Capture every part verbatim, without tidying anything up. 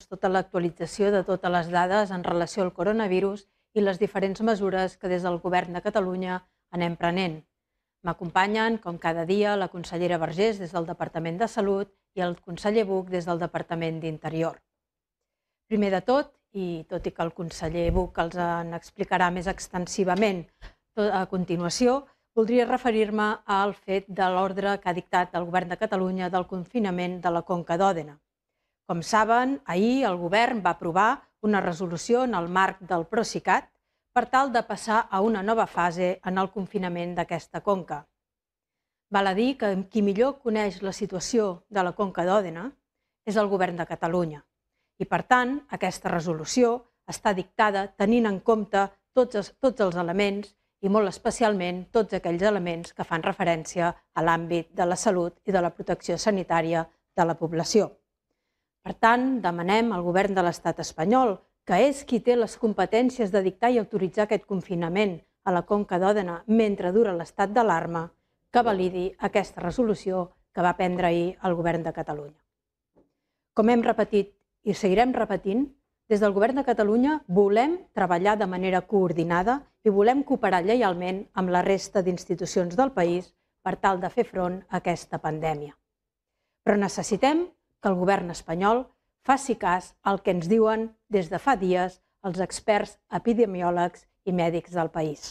tota l'actualització de totes les dades en relació al coronavirus i les diferents mesures que des del Govern de Catalunya anem prenent. M'acompanyen, com cada dia, la consellera Vergés des del Departament de Salut i el conseller Buch des del Departament d'Interior. Primer de tot, i tot i que el conseller Buch els en explicarà més extensivament a continuació, voldria referir-me al fet de l'ordre que ha dictat el Govern de Catalunya del confinament de la Conca d'Òdena. Com saben, ahir el Govern va aprovar una resolució en el marc del Procicat per tal de passar a una nova fase en el confinament d'aquesta conca. Val a dir que qui millor coneix la situació de la Conca d'Òdena és el Govern de Catalunya i, per tant, aquesta resolució està dictada tenint en compte tots els, tots els elements i molt especialment tots aquells elements que fan referència a l'àmbit de la salut i de la protecció sanitària de la població. Per tant, demanem al Govern de l'Estat espanyol, que és qui té les competències de dictar i autoritzar aquest confinament a la Conca d'Òdena mentre dura l'estat d'alarma, que validi aquesta resolució que va prendre ahir el Govern de Catalunya. Com hem repetit i seguirem repetint, des del Govern de Catalunya volem treballar de manera coordinada i volem cooperar lleialment amb la resta d'institucions del país per tal de fer front a aquesta pandèmia. Però necessitem que el Govern espanyol faci cas al que ens diuen des de fa dies els experts epidemiòlegs i mèdics del país.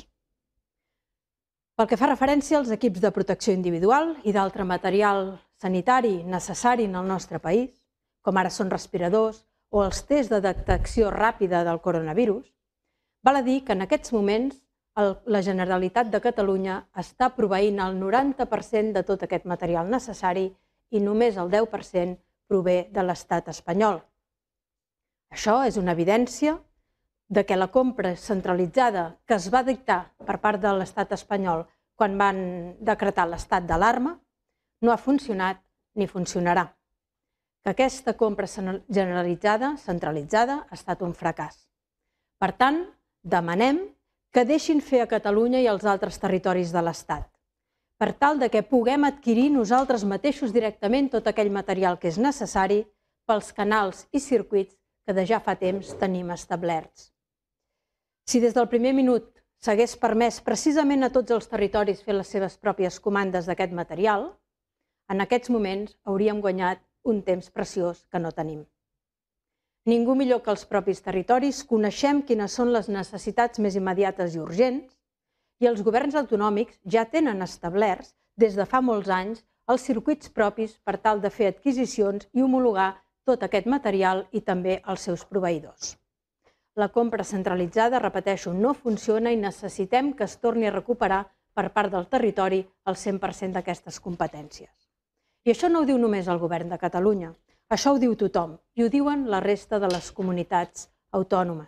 Pel que fa referència als equips de protecció individual i d'altre material sanitari necessari en el nostre país, com ara són respiradors o els tests de detecció ràpida del coronavirus, val a dir que en aquests moments la Generalitat de Catalunya està proveint el noranta per cent de tot aquest material necessari i només el deu per cent prové de l'estat espanyol. Això és una evidència de que la compra centralitzada que es va dictar per part de l'estat espanyol quan van decretar l'estat d'alarma no ha funcionat ni funcionarà. Que aquesta compra generalitzada, centralitzada, ha estat un fracàs. Per tant, demanem que deixin fer a Catalunya i als altres territoris de l'Estat, per tal de que puguem adquirir nosaltres mateixos directament tot aquell material que és necessari pels canals i circuits que de ja fa temps tenim establerts. Si des del primer minut s'hagués permès precisament a tots els territoris fer les seves pròpies comandes d'aquest material, en aquests moments hauríem guanyat un temps preciós que no tenim. Ningú millor que els propis territoris coneixem quines són les necessitats més immediates i urgents i els governs autonòmics ja tenen establerts des de fa molts anys els circuits propis per tal de fer adquisicions i homologar tot aquest material i també els seus proveïdors. La compra centralitzada, repeteixo, no funciona i necessitem que es torni a recuperar per part del territori el cent per cent d'aquestes competències. I això no ho diu només el Govern de Catalunya, això ho diu tothom i ho diuen la resta de les comunitats autònomes.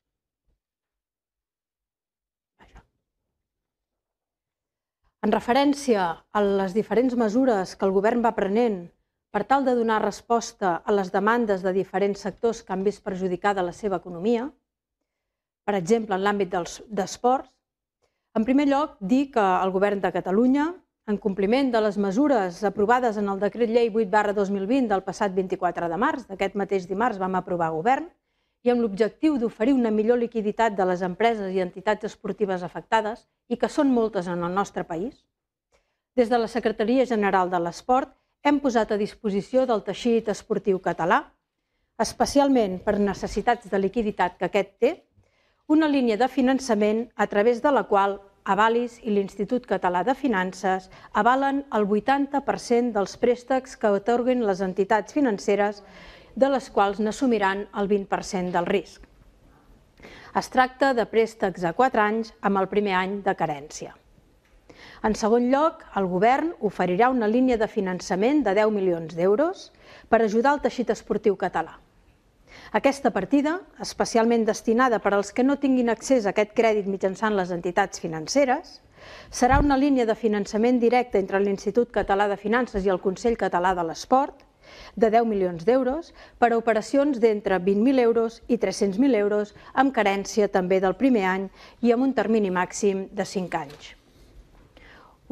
En referència a les diferents mesures que el Govern va prenent per tal de donar resposta a les demandes de diferents sectors que han vist perjudicada la seva economia, per exemple, en l'àmbit dels esports, en primer lloc, dir que el Govern de Catalunya, en compliment de les mesures aprovades en el decret llei vuit barra dos mil vint del passat vint-i-quatre de març, d'aquest mateix dimarts vam aprovar govern, i amb l'objectiu d'oferir una millor liquiditat de les empreses i entitats esportives afectades, i que són moltes en el nostre país, des de la Secretaria General de l'Esport hem posat a disposició del teixit esportiu català, especialment per necessitats de liquiditat que aquest té, una línia de finançament a través de la qual Avalis i l'Institut Català de Finances avalen el vuitanta per cent dels préstecs que atorguen les entitats financeres, de les quals n'assumiran el vint per cent del risc. Es tracta de préstecs a quatre anys amb el primer any de carència. En segon lloc, el Govern oferirà una línia de finançament de deu milions d'euros per ajudar el teixit esportiu català. Aquesta partida, especialment destinada per als que no tinguin accés a aquest crèdit mitjançant les entitats financeres, serà una línia de finançament directe entre l'Institut Català de Finances i el Consell Català de l'Esport de deu milions d'euros per a operacions d'entre vint mil euros i tres-cents mil euros amb carència també del primer any i amb un termini màxim de cinc anys.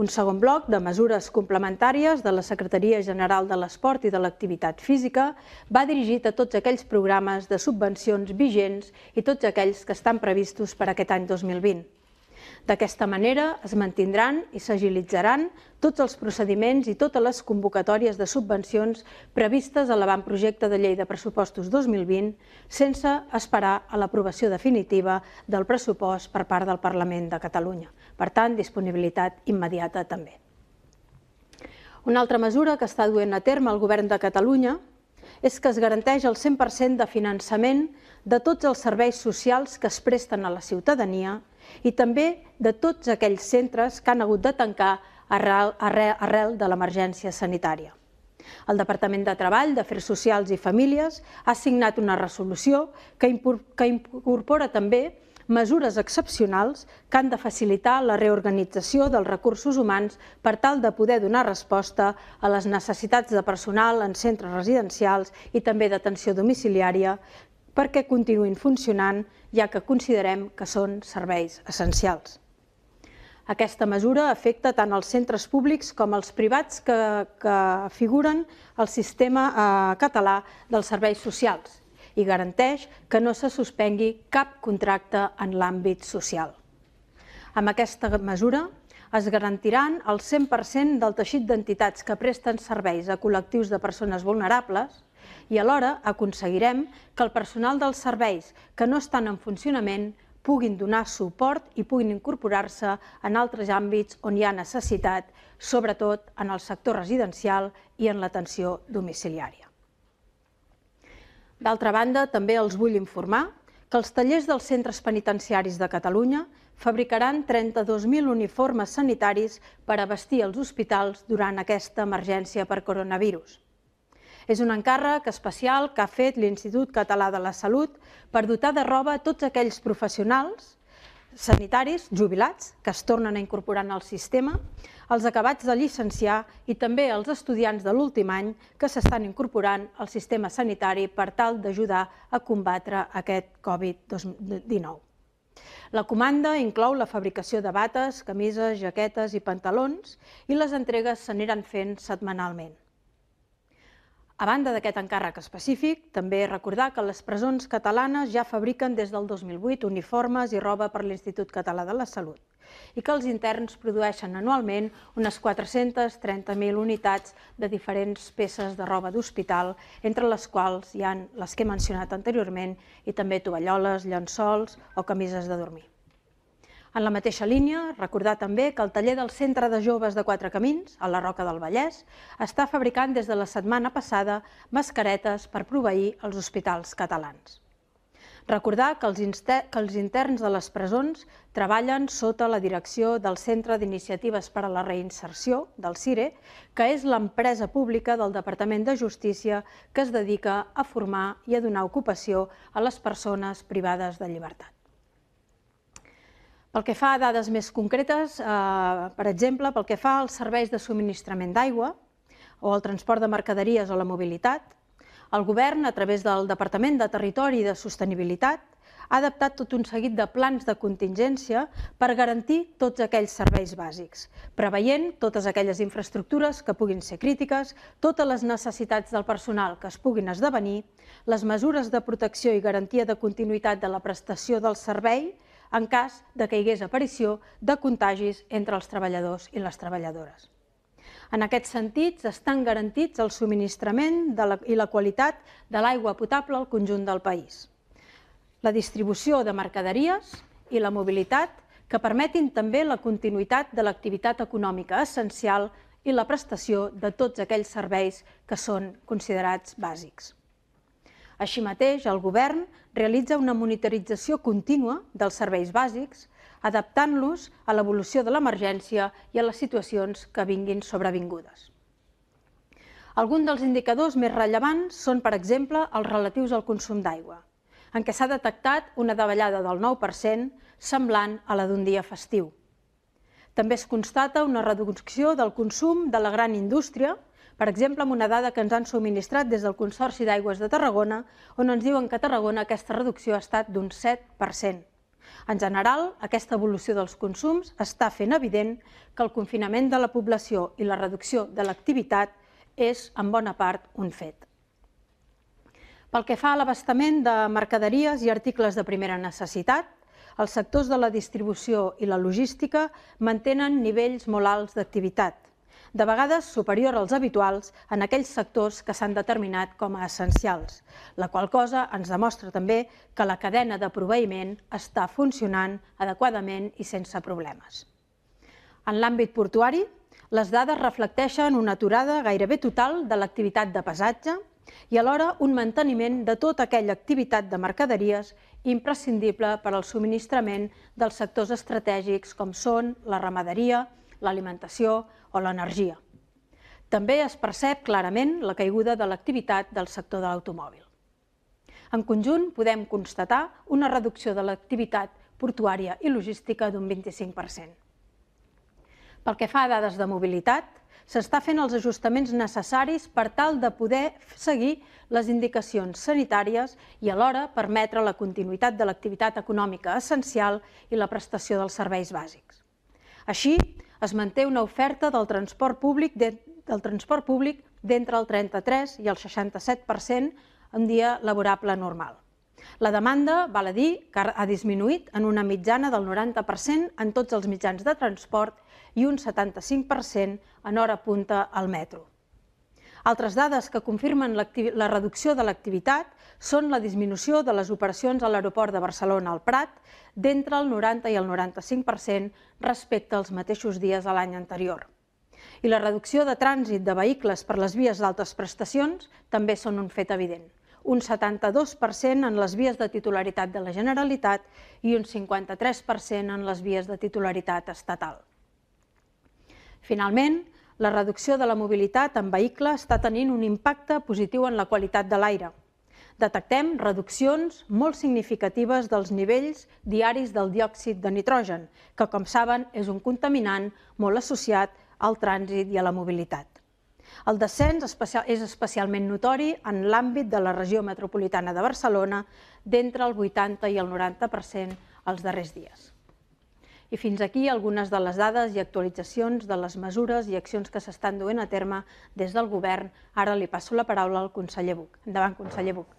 Un segon bloc de mesures complementàries de la Secretaria General de l'Esport i de l'Activitat Física va dirigit a tots aquells programes de subvencions vigents i tots aquells que estan previstos per aquest any dos mil vint. D'aquesta manera es mantindran i s'agilitzaran tots els procediments i totes les convocatòries de subvencions previstes a l'avantprojecte de llei de pressupostos dos mil vint sense esperar a l'aprovació definitiva del pressupost per part del Parlament de Catalunya. Per tant, disponibilitat immediata també. Una altra mesura que està duent a terme el Govern de Catalunya és que es garanteix el cent per cent de finançament de tots els serveis socials que es presten a la ciutadania i també de tots aquells centres que han hagut de tancar arrel de l'emergència sanitària. El Departament de Treball, d'Afers Socials i Famílies ha signat una resolució que incorpora també mesures excepcionals que han de facilitar la reorganització dels recursos humans per tal de poder donar resposta a les necessitats de personal en centres residencials i també d'atenció domiciliària perquè continuïn funcionant, ja que considerem que són serveis essencials. Aquesta mesura afecta tant els centres públics com els privats que, que figuren al sistema català dels serveis socials i garanteix que no se suspengui cap contracte en l'àmbit social. Amb aquesta mesura es garantiran el cent per cent del teixit d'entitats que presten serveis a col·lectius de persones vulnerables i alhora aconseguirem que el personal dels serveis que no estan en funcionament puguin donar suport i puguin incorporar-se en altres àmbits on hi ha necessitat, sobretot en el sector residencial i en l'atenció domiciliària. D'altra banda, també els vull informar que els tallers dels centres penitenciaris de Catalunya fabricaran trenta-dos mil uniformes sanitaris per a vestir els hospitals durant aquesta emergència per coronavirus. És un encàrrec especial que ha fet l'Institut Català de la Salut per dotar de roba tots aquells professionals sanitaris jubilats que es tornen a incorporar en el sistema, els acabats de llicenciar i també els estudiants de l'últim any que s'estan incorporant al sistema sanitari per tal d'ajudar a combatre aquest Covid dinou. La comanda inclou la fabricació de bates, camises, jaquetes i pantalons i les entregues s'aniran fent setmanalment. A banda d'aquest encàrrec específic, també recordar que les presons catalanes ja fabriquen des del dos mil vuit uniformes i roba per l'Institut Català de la Salut i que els interns produeixen anualment unes quatre-centes trenta mil unitats de diferents peces de roba d'hospital, entre les quals hi ha les que he mencionat anteriorment i també tovalloles, llençols o camises de dormir. En la mateixa línia, recordar també que el taller del Centre de Joves de Quatre Camins, a la Roca del Vallès, està fabricant des de la setmana passada mascaretes per proveir els hospitals catalans. Recordar que els interns de les presons treballen sota la direcció del Centre d'Iniciatives per a la Reinserció, del CIRE, que és l'empresa pública del Departament de Justícia que es dedica a formar i a donar ocupació a les persones privades de llibertat. Pel que fa a dades més concretes, per exemple, pel que fa als serveis de subministrament d'aigua o al transport de mercaderies o la mobilitat, el Govern, a través del Departament de Territori i de Sostenibilitat, ha adaptat tot un seguit de plans de contingència per garantir tots aquells serveis bàsics, preveient totes aquelles infraestructures que puguin ser crítiques, totes les necessitats del personal que es puguin esdevenir, les mesures de protecció i garantia de continuïtat de la prestació del servei, en cas que hi hagués aparició de contagis entre els treballadors i les treballadores. En aquest sentit, estan garantits el subministrament i la qualitat de l'aigua potable al conjunt del país, la distribució de mercaderies i la mobilitat que permetin també la continuïtat de l'activitat econòmica essencial i la prestació de tots aquells serveis que són considerats bàsics. Així mateix, el Govern realitza una monitorització contínua dels serveis bàsics, adaptant-los a l'evolució de l'emergència i a les situacions que vinguin sobrevingudes. Alguns dels indicadors més rellevants són, per exemple, els relatius al consum d'aigua, en què s'ha detectat una davallada del nou per cent, semblant a la d'un dia festiu. També es constata una reducció del consum de la gran indústria, per exemple, amb una dada que ens han subministrat des del Consorci d'Aigües de Tarragona, on ens diuen que a Tarragona aquesta reducció ha estat d'un set per cent. En general, aquesta evolució dels consums està fent evident que el confinament de la població i la reducció de l'activitat és, en bona part, un fet. Pel que fa a l'abastament de mercaderies i articles de primera necessitat, els sectors de la distribució i la logística mantenen nivells molt alts d'activitat, de vegades superior als habituals en aquells sectors que s'han determinat com a essencials, la qual cosa ens demostra també que la cadena de proveïment està funcionant adequadament i sense problemes. En l'àmbit portuari, les dades reflecteixen una aturada gairebé total de l'activitat de pesatge i alhora un manteniment de tota aquella activitat de mercaderies imprescindible per al subministrament dels sectors estratègics com són la ramaderia, l'alimentació o l'energia. També es percep clarament la caiguda de l'activitat del sector de l'automòbil. En conjunt, podem constatar una reducció de l'activitat portuària i logística d'un vint-i-cinc per cent. Pel que fa a dades de mobilitat, s'està fent els ajustaments necessaris per tal de poder seguir les indicacions sanitàries i alhora permetre la continuïtat de l'activitat econòmica essencial i la prestació dels serveis bàsics. Així, es manté una oferta del transport públic del transport públic d'entre el trenta-tres i el seixanta-set per cent en dia laborable normal. La demanda, val a dir, que ha disminuït en una mitjana del noranta per cent en tots els mitjans de transport i un setanta-cinc per cent en hora punta al metro. Altres dades que confirmen la reducció de l'activitat són la disminució de les operacions a l'aeroport de Barcelona al Prat d'entre el noranta i el noranta-cinc per cent respecte als mateixos dies de l'any anterior. I la reducció de trànsit de vehicles per les vies d'altes prestacions també són un fet evident. Un setanta-dos per cent en les vies de titularitat de la Generalitat i un cinquanta-tres per cent en les vies de titularitat estatal. Finalment, la reducció de la mobilitat en vehicle està tenint un impacte positiu en la qualitat de l'aire. Detectem reduccions molt significatives dels nivells diaris del diòxid de nitrogen, que, com saben, és un contaminant molt associat al trànsit i a la mobilitat. El descens és especialment notori en l'àmbit de la regió metropolitana de Barcelona d'entre el vuitanta i el noranta per cent els darrers dies. I fins aquí algunes de les dades i actualitzacions de les mesures i accions que s'estan duent a terme des del Govern. Ara li passo la paraula al conseller Buch. Endavant, conseller Buch.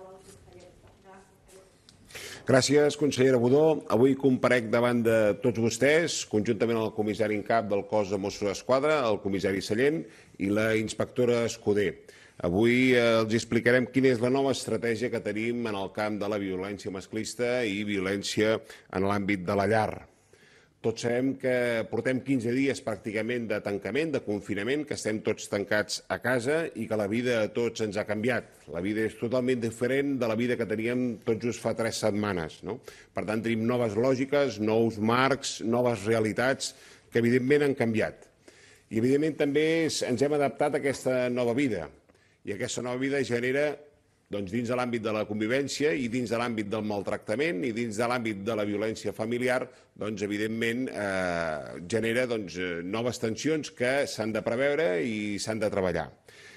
Gràcies, consellera Budó. Avui comparec davant de tots vostès, conjuntament amb el comissari en cap del cos de Mossos d'Esquadra, el comissari Sallent i la inspectora Escudé. Avui els explicarem quina és la nova estratègia que tenim en el camp de la violència masclista i violència en l'àmbit de la llar. Tots sabem que portem quinze dies pràcticament de tancament, de confinament, que estem tots tancats a casa i que la vida a tots ens ha canviat. La vida és totalment diferent de la vida que teníem tot just fa tres setmanes. Per tant, tenim noves lògiques, nous marcs, noves realitats que evidentment han canviat. I evidentment també ens hem adaptat a aquesta nova vida. I aquesta nova vida genera, dins de l'àmbit de la convivència i dins de l'àmbit del maltractament i dins de l'àmbit de la violència familiar, doncs evidentment genera noves tensions que s'han de preveure i s'han de treballar.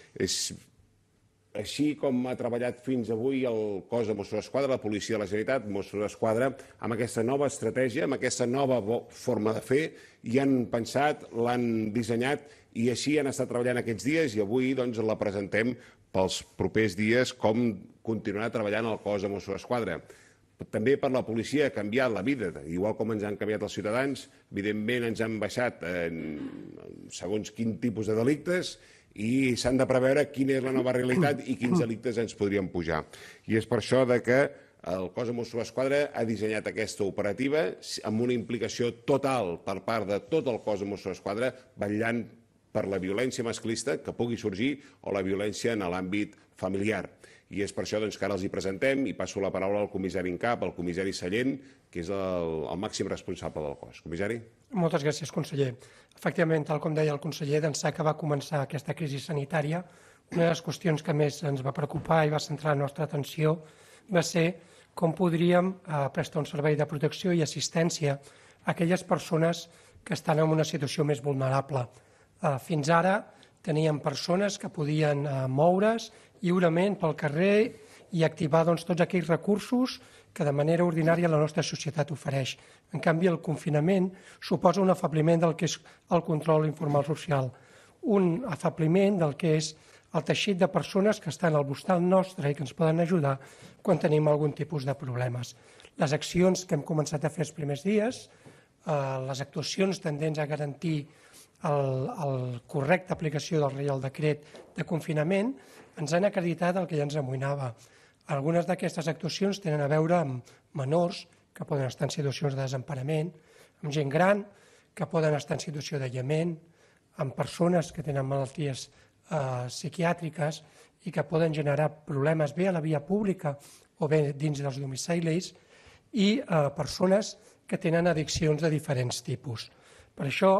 Així com ha treballat fins avui el cos de Mossos d'Esquadra, la policia de la Generalitat, Mossos d'Esquadra, amb aquesta nova estratègia, amb aquesta nova forma de fer, hi han pensat, l'han dissenyat i així han estat treballant aquests dies i avui la presentem pels propers dies com continuarà treballant el cos de Mossos d'Esquadra. També per la policia ha canviat la vida, igual com ens han canviat els ciutadans, evidentment ens han baixat segons quin tipus de delictes i s'han de preveure quina és la nova realitat i quins delictes ens podrien pujar. I és per això que el cos de Mossos d'Esquadra ha dissenyat aquesta operativa amb una implicació total per part de tot el cos de Mossos d'Esquadra vetllant per la violència masclista que pugui sorgir o la violència en l'àmbit familiar. I és per això que ara els hi presentem i passo la paraula al comissari en cap, al comissari Sallent, que és el màxim responsable del cos. Comissari. Moltes gràcies, conseller. Efectivament, tal com deia el conseller, d'ençà que va començar aquesta crisi sanitària, una de les qüestions que més ens va preocupar i va centrar la nostra atenció va ser com podríem prestar un servei de protecció i assistència a aquelles persones que estan en una situació més vulnerable. Fins ara teníem persones que podien moure's lliurement pel carrer i activar tots aquells recursos que de manera ordinària la nostra societat ofereix. En canvi, el confinament suposa un afebliment del que és el control informal social, un afebliment del que és el teixit de persones que estan al voltant nostre i que ens poden ajudar quan tenim algun tipus de problemes. Les accions que hem començat a fer els primers dies, les actuacions tendents a garantir la correcta aplicació del Reial Decret de confinament, ens han acreditat el que ja ens amoïnava. Algunes d'aquestes actuacions tenen a veure amb menors que poden estar en situacions de desemparament, amb gent gran que poden estar en situació d'aïllament, amb persones que tenen malalties psiquiàtriques i que poden generar problemes bé a la via pública o bé dins dels domicilis, i persones que tenen addiccions de diferents tipus. Per això,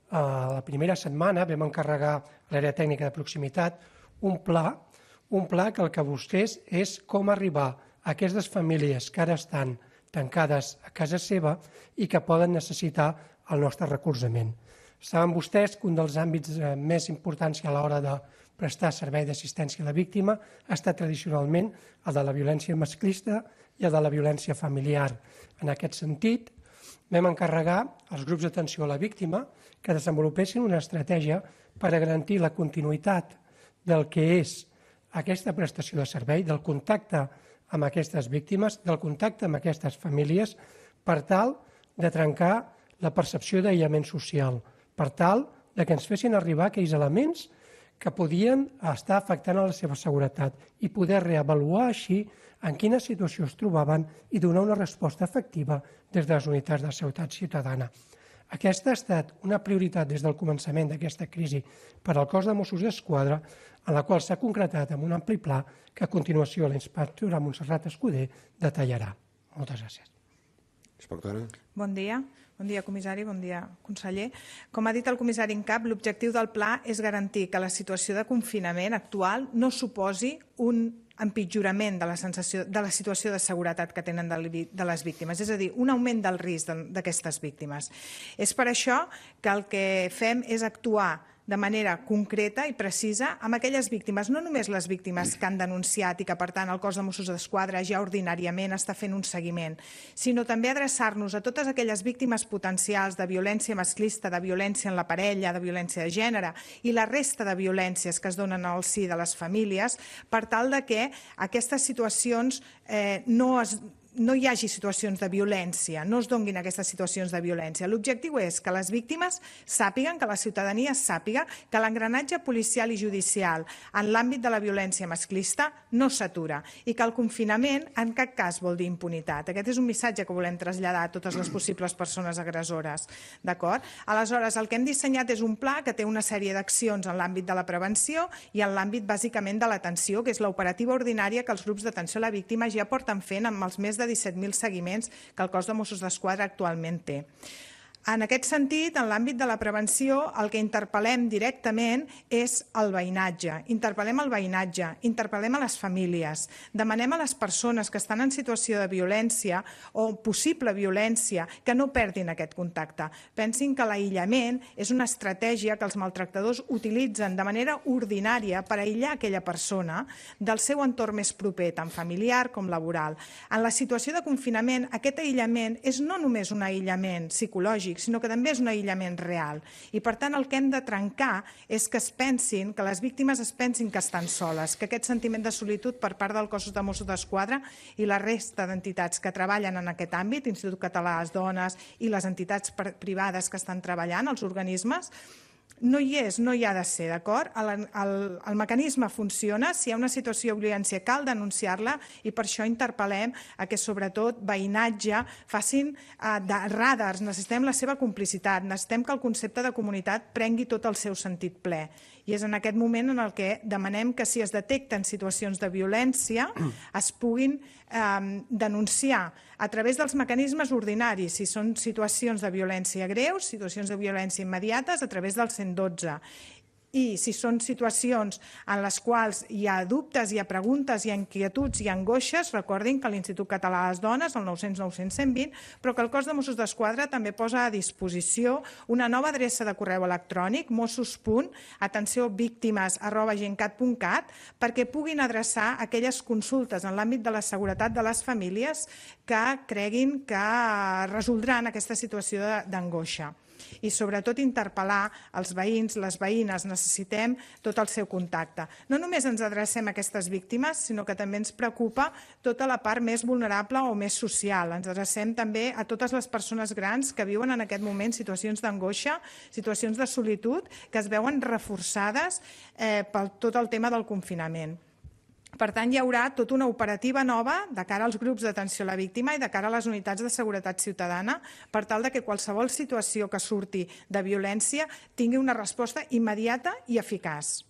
la primera setmana vam encarregar a l'àrea tècnica de proximitat un pla, un pla que el que busqués és com arribar a aquestes famílies que ara estan tancades a casa seva i que poden necessitar el nostre recolzament. Saben vostès que un dels àmbits més importants a l'hora de prestar servei d'assistència a la víctima ha estat tradicionalment el de la violència masclista i el de la violència familiar. En aquest sentit, vam encarregar als grups d'atenció a la víctima que desenvolupessin una estratègia per a garantir la continuïtat del que és aquesta prestació de servei, del contacte amb aquestes víctimes, del contacte amb aquestes famílies, per tal de trencar la percepció d'aïllament social, per tal que ens fessin arribar aquells elements que podien estar afectant a la seva seguretat i poder reavaluar així en quina situació es trobaven i donar una resposta efectiva des de les unitats de seguretat ciutadana. Aquesta ha estat una prioritat des del començament d'aquesta crisi per al cos de Mossos d'Esquadra, en la qual s'ha concretat amb un ampli pla que a continuació la inspectora Montserrat Escudé detallarà. Moltes gràcies. Inspectora. Bon dia. Bon dia, comissari, bon dia, conseller. Com ha dit el comissari en cap, l'objectiu del pla és garantir que la situació de confinament actual no suposi un empitjorament de la, sensació, de la situació de seguretat que tenen de les víctimes, és a dir, un augment del risc d'aquestes víctimes. És per això que el que fem és actuar de manera concreta i precisa amb aquelles víctimes, no només les víctimes que han denunciat i que, per tant, el cos de Mossos d'Esquadra ja ordinàriament està fent un seguiment, sinó també adreçar-nos a totes aquelles víctimes potencials de violència masclista, de violència en la parella, de violència de gènere i la resta de violències que es donen al si de les famílies, per tal de que aquestes situacions eh, no es no hi hagi situacions de violència, no es donguin aquestes situacions de violència. L'objectiu és que les víctimes sàpiguen, que la ciutadania sàpiga que l'engranatge policial i judicial en l'àmbit de la violència masclista no s'atura i que el confinament en cap cas vol dir impunitat. Aquest és un missatge que volem traslladar a totes les possibles persones agressores. D'acord? Aleshores, el que hem dissenyat és un pla que té una sèrie d'accions en l'àmbit de la prevenció i en l'àmbit bàsicament de l'atenció, que és l'operativa ordinària que els grups d'atenció a la víctima ja porten fent amb els més de disset mil seguiments que el cos de Mossos d'Esquadra actualment té. En aquest sentit, en l'àmbit de la prevenció, el que interpel·lem directament és el veïnatge. Interpel·lem el veïnatge, interpel·lem a les famílies, demanem a les persones que estan en situació de violència o possible violència que no perdin aquest contacte. Pensin que l'aïllament és una estratègia que els maltractadors utilitzen de manera ordinària per aïllar aquella persona del seu entorn més proper, tant familiar com laboral. En la situació de confinament, aquest aïllament és no només un aïllament psicològic, sinó que també és un aïllament real. I, per tant, el que hem de trencar és que es pensin, que les víctimes es pensin que estan soles, que aquest sentiment de solitud per part del cos de Mossos d'Esquadra i la resta d'entitats que treballen en aquest àmbit, Institut Català de les Dones i les entitats privades que estan treballant, els organismes, no hi és, no hi ha de ser, d'acord? El, el, el mecanisme funciona, si hi ha una situació de violència cal denunciar-la i per això interpel·lem a que sobretot veïnatge facin eh, de radars, necessitem la seva complicitat, necessitem que el concepte de comunitat prengui tot el seu sentit ple. I és en aquest moment en el que demanem que si es detecten situacions de violència es puguin eh, denunciar a través dels mecanismes ordinaris, si són situacions de violència greus, situacions de violència immediates, a través del cent dotze. i si són situacions en les quals hi ha dubtes, hi ha preguntes, hi ha inquietuds, hi ha angoixes, recordin que l'Institut Català de les Dones, el nou cents nou cents cent vint, però que el cos de Mossos d'Esquadra també posa a disposició una nova adreça de correu electrònic, mossos punt atenció víctimes arroba gencat punt cat, perquè puguin adreçar aquelles consultes en l'àmbit de la seguretat de les famílies que creguin que resoldran aquesta situació d'angoixa. I sobretot interpel·lar els veïns, les veïnes, necessitem tot el seu contacte. No només ens adrecem a aquestes víctimes, sinó que també ens preocupa tota la part més vulnerable o més social. Ens adrecem també a totes les persones grans que viuen en aquest moment situacions d'angoixa, situacions de solitud, que es veuen reforçades eh, per tot el tema del confinament. Per tant, hi haurà tota una operativa nova de cara als grups d'atenció a la víctima i de cara a les unitats de seguretat ciutadana per tal que qualsevol situació que surti de violència tingui una resposta immediata i eficaç.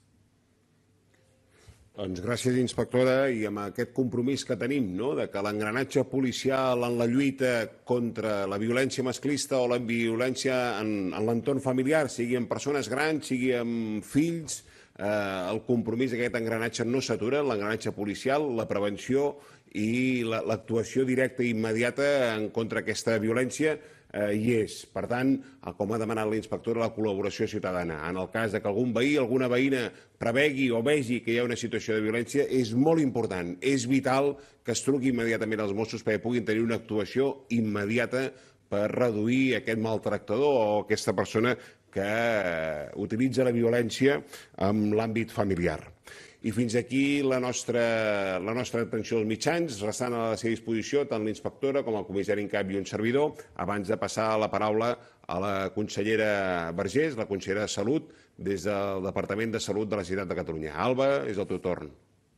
Doncs gràcies, inspectora, i amb aquest compromís que tenim, no?, de que l'engranatge policial en la lluita contra la violència masclista o la violència en, en l'entorn familiar, sigui amb persones grans, sigui amb fills, Eh, el compromís d'aquest engranatge no s'atura, l'engranatge policial, la prevenció i l'actuació directa i immediata en contra d'aquesta violència eh, hi és. Per tant, com ha demanat la inspectora, la col·laboració ciutadana. En el cas que algun veí, alguna veïna prevegui o vegi que hi ha una situació de violència, és molt important, és vital que es truqui immediatament als Mossos perquè puguin tenir una actuació immediata per reduir aquest maltractador o aquesta persona que utilitza la violència en l'àmbit familiar. I fins aquí la nostra, la nostra atenció als mitjans, restant a la seva disposició tant l'inspectora com el comissari en cap i un servidor, abans de passar la paraula a la consellera Vergés, la consellera de Salut, des del Departament de Salut de la Generalitat de Catalunya. Alba, és el teu torn.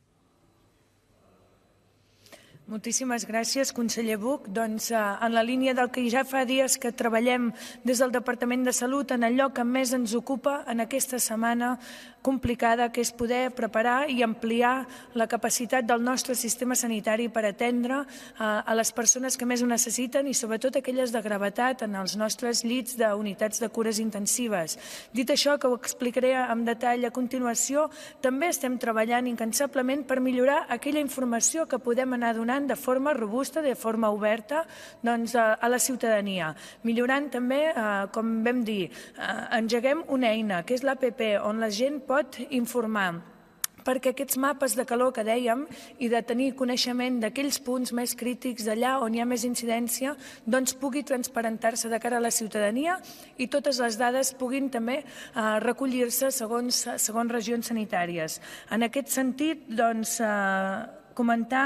Moltíssimes gràcies, conseller Buch. Doncs, en la línia del que ja fa dies que treballem des del Departament de Salut, en allò que més ens ocupa en aquesta setmana complicada, que és poder preparar i ampliar la capacitat del nostre sistema sanitari per atendre a les persones que més ho necessiten i sobretot aquelles de gravetat en els nostres llits d'unitats de cures intensives. Dit això, que ho explicaré amb detall a continuació, també estem treballant incansablement per millorar aquella informació que podem anar donant de forma robusta, de forma oberta, doncs, a la ciutadania. Millorant també, com vam dir, engeguem una eina, que és l'A P P, on la gent pot informar, perquè aquests mapes de calor que dèiem i de tenir coneixement d'aquells punts més crítics d'allà on hi ha més incidència, doncs pugui transparentar-se de cara a la ciutadania i totes les dades puguin també recollir-se segons, segons regions sanitàries. En aquest sentit, doncs, comentar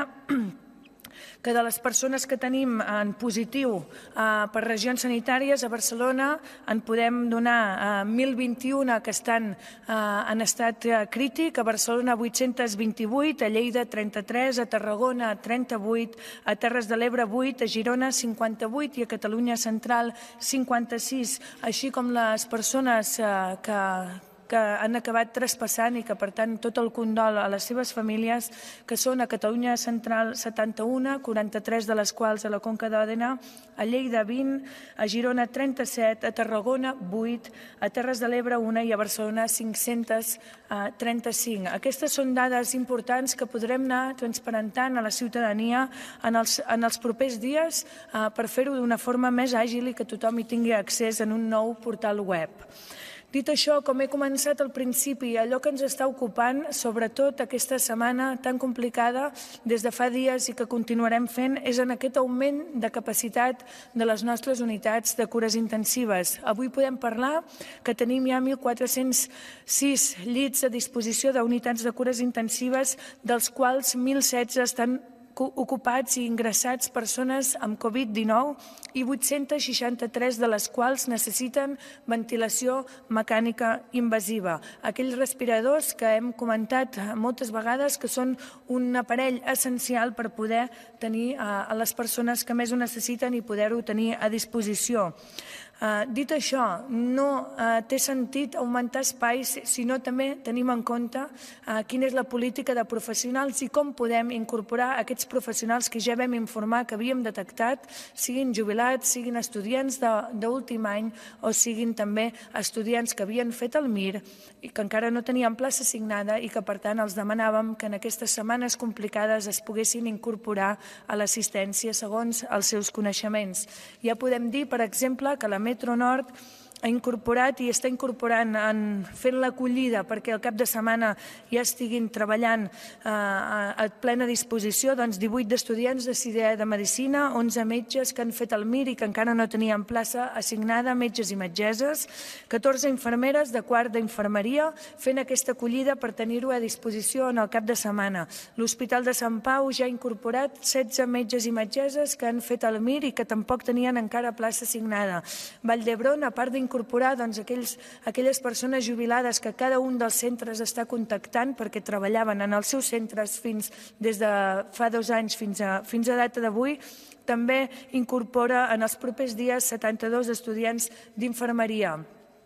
que de les persones que tenim en positiu per regions sanitàries, a Barcelona en podem donar mil vint-i-un que estan en estat crític, a Barcelona vuit-cents vint-i-vuit, a Lleida trenta-tres, a Tarragona trenta-vuit, a Terres de l'Ebre vuit, a Girona cinquanta-vuit i a Catalunya Central cinquanta-sis, així com les persones que que han acabat traspassant i que, per tant, tot el condol a les seves famílies, que són a Catalunya Central setanta-un, quaranta-tres de les quals a la Conca d'Òdena, a Lleida vint, a Girona trenta-set, a Tarragona vuit, a Terres de l'Ebre una i a Barcelona cinc-cents trenta-cinc. Aquestes són dades importants que podrem anar transparentant a la ciutadania en els, en els propers dies per fer-ho d'una forma més àgil i que tothom hi tingui accés en un nou portal web. Dit això, com he començat al principi, allò que ens està ocupant, sobretot aquesta setmana tan complicada des de fa dies i que continuarem fent, és en aquest augment de capacitat de les nostres unitats de cures intensives. Avui podem parlar que tenim ja mil quatre-cents sis llits a disposició d'unitats de cures intensives, dels quals mil setze estan ocupats i ingressats persones amb Covid dinou i vuit-cents seixanta-tres de les quals necessiten ventilació mecànica invasiva. Aquells respiradors que hem comentat moltes vegades que són un aparell essencial per poder tenir a les persones que més ho necessiten i poder-ho tenir a disposició. Dit això, no té sentit augmentar espais, sinó també tenim en compte quina és la política de professionals i com podem incorporar aquests professionals que ja vam informar que havíem detectat, siguin jubilats, siguin estudiants d'últim any o siguin també estudiants que havien fet el M I R i que encara no tenien plaça assignada i que, per tant, els demanàvem que en aquestes setmanes complicades es poguessin incorporar a l'assistència segons els seus coneixements. Ja podem dir, per exemple, que la Metro Nord ha incorporat i està incorporant, fent l'acollida perquè al cap de setmana ja estiguin treballant a plena disposició, doncs divuit d'estudiants de sisè de Medicina, onze metges que han fet el M I R i que encara no tenien plaça assignada, metges i metgesses, catorze infermeres de quart d'infermeria fent aquesta acollida per tenir-ho a disposició en el cap de setmana. L'Hospital de Sant Pau ja ha incorporat setze metges i metgesses que han fet el M I R i que tampoc tenien encara plaça assignada. Vall d'Hebron, a part d'incorporar doncs, aquells, aquelles persones jubilades que cada un dels centres està contactant perquè treballaven en els seus centres fins des de fa dos anys fins a, fins a data d'avui, també incorpora en els propers dies setanta-dos estudiants d'infermeria.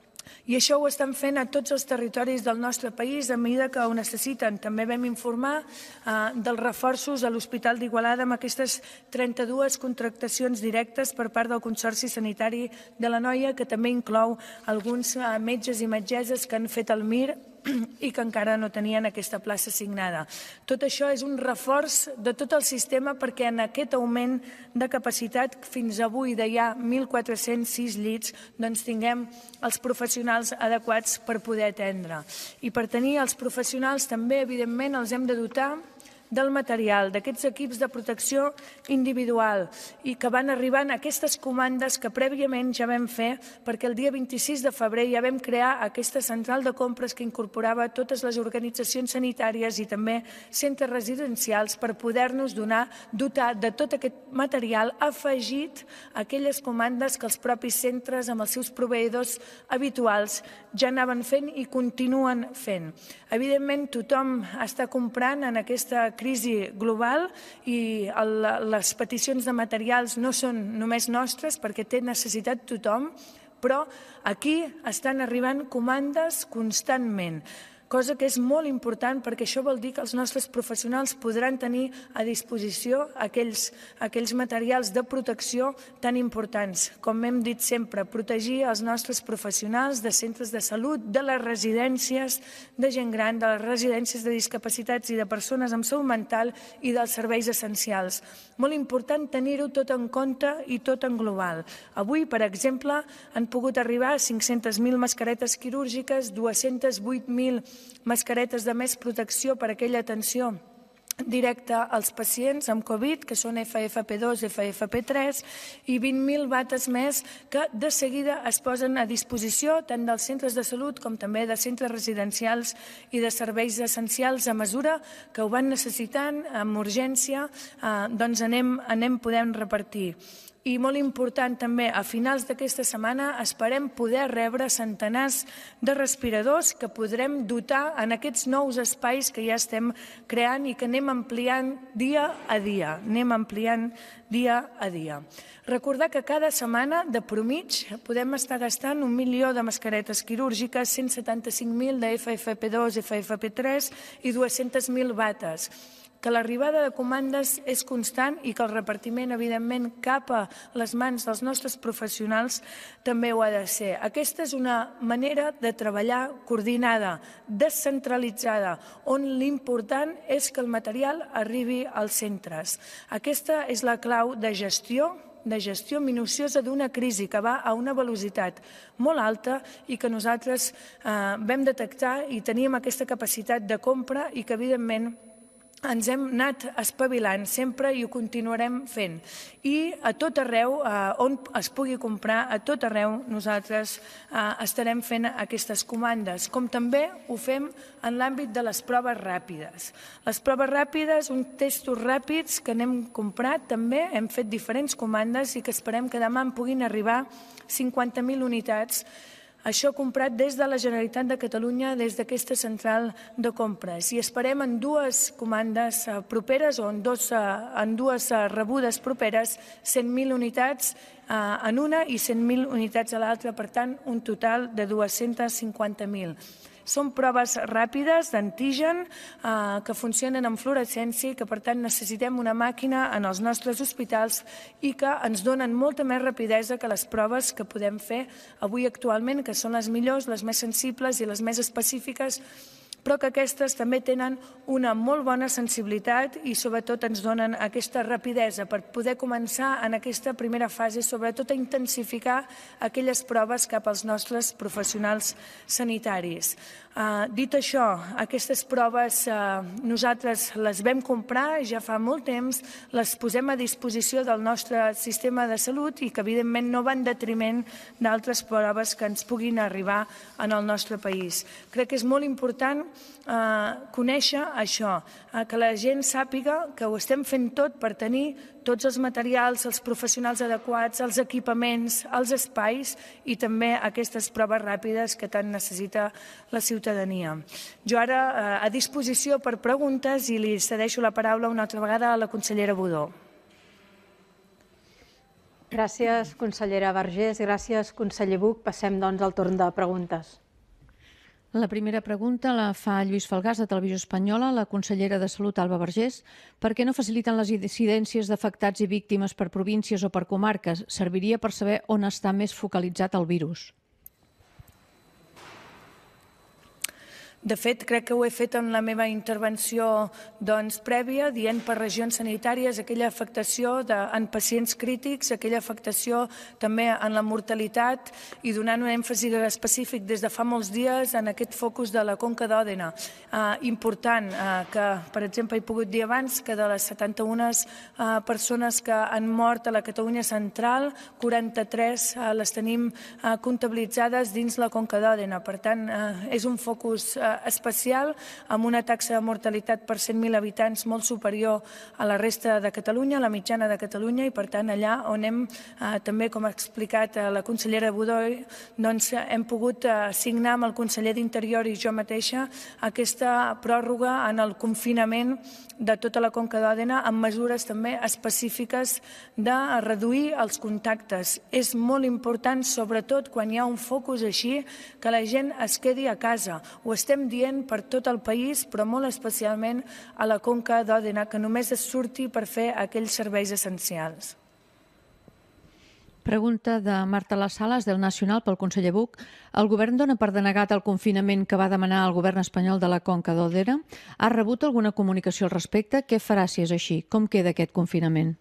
I això ho estan fent a tots els territoris del nostre país a mesura que ho necessiten. També vam informar dels reforços a l'Hospital d'Igualada amb aquestes trenta-dues contractacions directes per part del Consorci Sanitari de l'Anoia, que també inclou alguns metges i metgesses que han fet el M I R i que encara no tenien aquesta plaça assignada. Tot això és un reforç de tot el sistema perquè en aquest augment de capacitat fins avui de ja mil quatre-cents sis llits doncs tinguem els professionals adequats per poder atendre. I per tenir els professionals també, evidentment, els hem de dotar del material, d'aquests equips de protecció individual i que van arribant aquestes comandes que prèviament ja vam fer perquè el dia vint-i-sis de febrer ja vam crear aquesta central de compres que incorporava totes les organitzacions sanitàries i també centres residencials per poder-nos donar, dotar de tot aquest material afegit a aquelles comandes que els propis centres amb els seus proveïdors habituals ja anaven fent i continuen fent. Evidentment, tothom està comprant en aquesta crisi global i les peticions de materials no són només nostres perquè té necessitat tothom, però aquí estan arribant comandes constantment, cosa que és molt important perquè això vol dir que els nostres professionals podran tenir a disposició aquells, aquells materials de protecció tan importants. Com hem dit sempre, protegir els nostres professionals de centres de salut, de les residències de gent gran, de les residències de discapacitats i de persones amb salut mental i dels serveis essencials. Molt important tenir-ho tot en compte i tot en global. Avui, per exemple, han pogut arribar a cinc-centes mil mascaretes quirúrgiques, dues-centes vuit mil mascaretes de més protecció per a aquella atenció directa als pacients amb Covid, que són F F P dos, F F P tres, i vint mil bates més que de seguida es posen a disposició tant dels centres de salut com també de centres residencials i de serveis essencials a mesura que ho van necessitant amb urgència, doncs anem, anem podent repartir. I molt important també, a finals d'aquesta setmana esperem poder rebre centenars de respiradors que podrem dotar en aquests nous espais que ja estem creant i que anem ampliant dia a dia. Anem ampliant dia a dia. Recordar que cada setmana, de promig, podem estar gastant un milió de mascaretes quirúrgiques, cent setanta-cinc mil de F F P dos, F F P tres i dues-centes mil bates. Que l'arribada de comandes és constant i que el repartiment, evidentment, cap a les mans dels nostres professionals també ho ha de ser. Aquesta és una manera de treballar coordinada, descentralitzada, on l'important és que el material arribi als centres. Aquesta és la clau de gestió de gestió minuciosa d'una crisi que va a una velocitat molt alta i que nosaltres vam detectar i teníem aquesta capacitat de compra i que, evidentment, ens hem anat espavilant sempre i ho continuarem fent. I a tot arreu, on es pugui comprar, a tot arreu nosaltres estarem fent aquestes comandes, com també ho fem en l'àmbit de les proves ràpides. Les proves ràpides, uns testos ràpids que n'hem comprat també, hem fet diferents comandes i que esperem que demà en puguin arribar cinquanta mil unitats Això comprat des de la Generalitat de Catalunya, des d'aquesta central de compres. I esperem en dues comandes properes o en, dos, en dues rebudes properes cent mil unitats en una i cent mil unitats a l'altra, per tant, un total de dues-centes cinquanta mil. Són proves ràpides d'antigen que funcionen amb fluorescència i que, per tant, necessitem una màquina en els nostres hospitals i que ens donen molta més rapidesa que les proves que podem fer avui actualment, que són les millors, les més sensibles i les més específiques, però que aquestes també tenen una molt bona sensibilitat i sobretot ens donen aquesta rapidesa per poder començar en aquesta primera fase, sobretot a intensificar aquelles proves cap als nostres professionals sanitaris. Uh, dit això, aquestes proves uh, nosaltres les vam comprar ja fa molt temps, les posem a disposició del nostre sistema de salut i que evidentment no van en detriment d'altres proves que ens puguin arribar en el nostre país. Crec que és molt important uh, conèixer això, uh, que la gent sàpiga que ho estem fent tot per tenir tots els materials, els professionals adequats, els equipaments, els espais i també aquestes proves ràpides que tant necessita la ciutadania. Jo ara eh, a disposició per preguntes i li cedeixo la paraula una altra vegada a la consellera Budó. Gràcies, consellera Vergés. Gràcies, conseller Buch. Passem, doncs, al torn de preguntes. La primera pregunta la fa Lluís Falgàs, de Televisió Espanyola, la consellera de Salut, Alba Vergés. Per què no faciliten les incidències d'afectats i víctimes per províncies o per comarques? Serviria per saber on està més focalitzat el virus. De fet, crec que ho he fet en la meva intervenció doncs, prèvia, dient per regions sanitàries aquella afectació de, en pacients crítics, aquella afectació també en la mortalitat i donant un èmfasi específic des de fa molts dies en aquest focus de la Conca d'Òdena. Eh, important eh, que, per exemple, he pogut dir abans que de les setanta-una eh, persones que han mort a la Catalunya central, quaranta-tres eh, les tenim eh, comptabilitzades dins la Conca d'Òdena. Per tant, eh, és un focus eh, especial amb una taxa de mortalitat per cent mil habitants molt superior a la resta de Catalunya, a la mitjana de Catalunya, i per tant allà on hem, eh, també com ha explicat la consellera Budó, doncs hem pogut eh, signar amb el conseller d'Interior i jo mateixa aquesta pròrroga en el confinament de tota la Conca d'Òdena amb mesures també específiques de reduir els contactes. És molt important, sobretot quan hi ha un focus així, que la gent es quedi a casa. Ho estem dient per tot el país, però molt especialment a la Conca d'Òdena, que només es surti per fer aquells serveis essencials. Pregunta de Marta Las Salas, del Nacional, pel conseller Buch. El govern dona per denegat el confinament que va demanar el govern espanyol de la Conca d'Òdena. Ha rebut alguna comunicació al respecte? Què farà si és així? Com queda aquest confinament?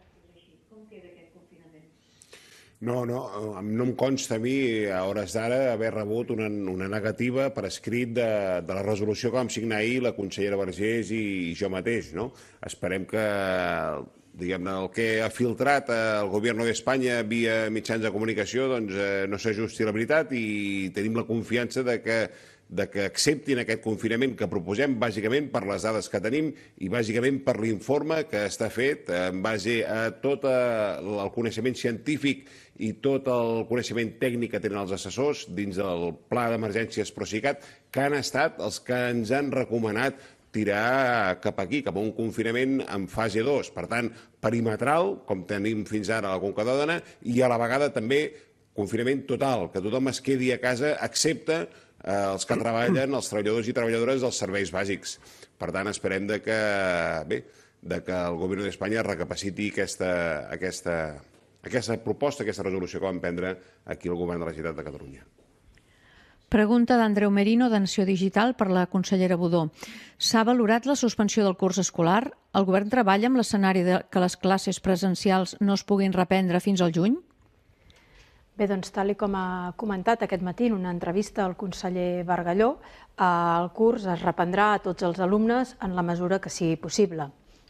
No, no, no em consta a mi, a hores d'ara, haver rebut una, una negativa per escrit de, de la resolució que vam signar ahir la consellera Vergés i jo mateix, no? Esperem que, diguem-ne, el que ha filtrat el govern d'Espanya via mitjans de comunicació doncs eh, no s'ajusti a la veritat i tenim la confiança de que de que acceptin aquest confinament que proposem, bàsicament per les dades que tenim i bàsicament per l'informe que està fet en base a tot el coneixement científic i tot el coneixement tècnic que tenen els assessors dins del Pla d'Emergències Procicat, que han estat els que ens han recomanat tirar cap aquí, cap a un confinament en fase dos. Per tant, perimetral, com tenim fins ara a la Conca d'Òdena, i a la vegada també confinament total, que tothom es quedi a casa, excepte els que treballen, els treballadors i treballadores dels serveis bàsics. Per tant, esperem de que, bé, de que el govern d'Espanya recapaciti aquesta, aquesta, aquesta proposta, aquesta resolució que vam prendre aquí el govern de la Generalitat de Catalunya. Pregunta d'Andreu Merino, de Nació Digital, per la consellera Budó. S'ha valorat la suspensió del curs escolar? El govern treballa amb l'escenari que les classes presencials no es puguin reprendre fins al juny? Bé, doncs, tal com ha comentat aquest matí en una entrevista al conseller Bargalló, el curs es reprendrà a tots els alumnes en la mesura que sigui possible.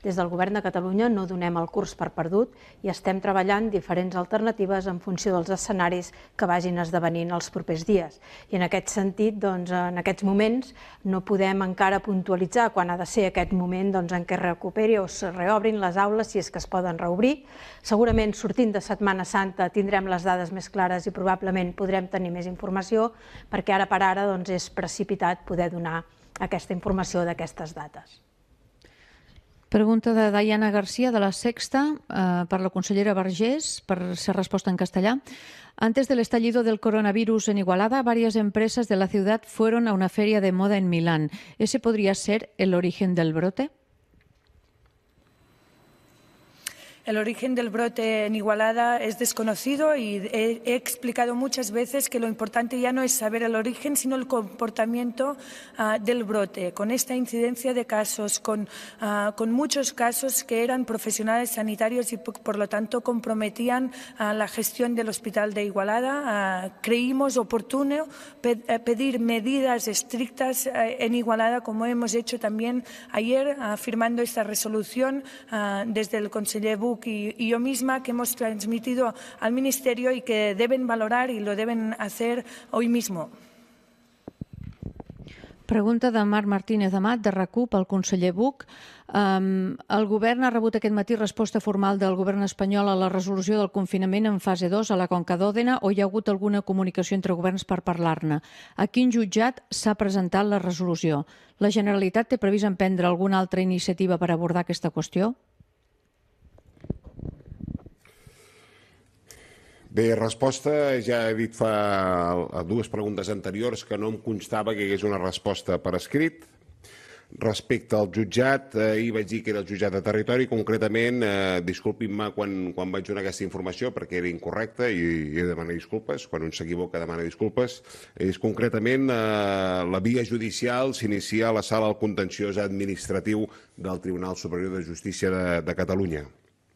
Des del Govern de Catalunya no donem el curs per perdut i estem treballant diferents alternatives en funció dels escenaris que vagin esdevenint els propers dies. I en aquest sentit, doncs, en aquests moments, no podem encara puntualitzar quan ha de ser aquest moment doncs, en què es recuperi o es reobrin les aules, si és que es poden reobrir. Segurament, sortint de Setmana Santa, tindrem les dades més clares i probablement podrem tenir més informació, perquè ara per ara doncs, és precipitat poder donar aquesta informació d'aquestes dates. Pregunta de Diana García, de La Sexta, eh, per la consellera Vergés, per ser resposta en castellà. Antes del estallido del coronavirus en Igualada, varias empresas de la ciudad fueron a una feria de moda en Milán. ¿Ese podría ser el origen del brote? El origen del brote en Igualada es desconocido y he, he explicado muchas veces que lo importante ya no es saber el origen, sino el comportamiento uh, del brote. Con esta incidencia de casos, con, uh, con muchos casos que eran profesionales sanitarios y por, por lo tanto comprometían uh, la gestión del hospital de Igualada, uh, creímos oportuno pe pedir medidas estrictas uh, en Igualada, como hemos hecho también ayer, uh, firmando esta resolución uh, desde el conseller Buch Y, y yo misma, que hemos transmitido al Ministerio y que deben valorar y lo deben hacer hoy mismo. Pregunta de Marc Martínez Amat, de RAC1, pel conseller Buch. Um, el govern ha rebut aquest matí resposta formal del govern espanyol a la resolució del confinament en fase dos a la Conca d'Òdena, o hi ha hagut alguna comunicació entre governs per parlar-ne? A quin jutjat s'ha presentat la resolució? La Generalitat té previst emprendre alguna altra iniciativa per abordar aquesta qüestió? Bé, resposta, ja he dit fa a dues preguntes anteriors que no em constava que hi hagués una resposta per escrit. Respecte al jutjat, ahir vaig dir que era el jutjat de territori, concretament, eh, disculpin-me quan, quan vaig donar aquesta informació perquè era incorrecta i he de demanar disculpes, quan un s'equivoca demana disculpes. És concretament eh, la via judicial s'inicia a la sala del contenciós administratiu del Tribunal Superior de Justícia de, de Catalunya.